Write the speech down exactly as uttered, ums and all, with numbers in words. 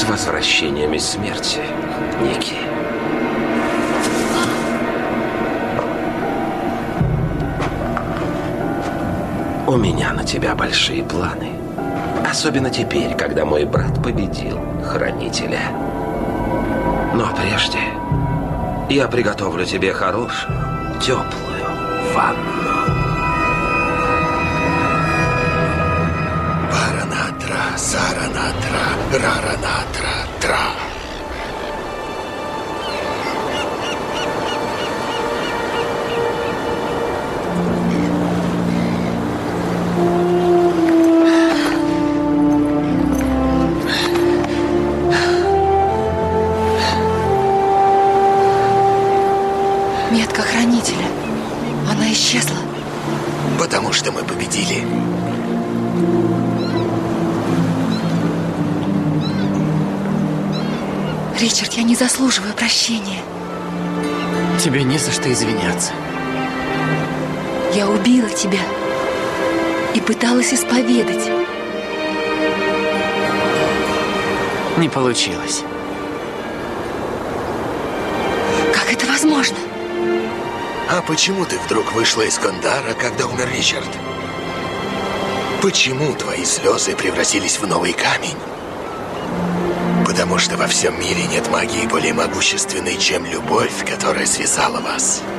возвращением из смерти, Ники. У меня на тебя большие планы. Особенно теперь, когда мой брат победил Хранителя. Но прежде я приготовлю тебе хорошую, теплую ванну. Паранатра, Саранатра, Раранатра, Тра. Метка Хранителя. Она исчезла. Потому что мы победили. Ричард, я не заслуживаю прощения. Тебе не за что извиняться. Я убила тебя и пыталась исповедать. Не получилось. Как это возможно? А почему ты вдруг вышла из Кондара, когда умер Ричард? Почему твои слезы превратились в новый камень? Потому что во всем мире нет магии более могущественной, чем любовь, которая связала вас.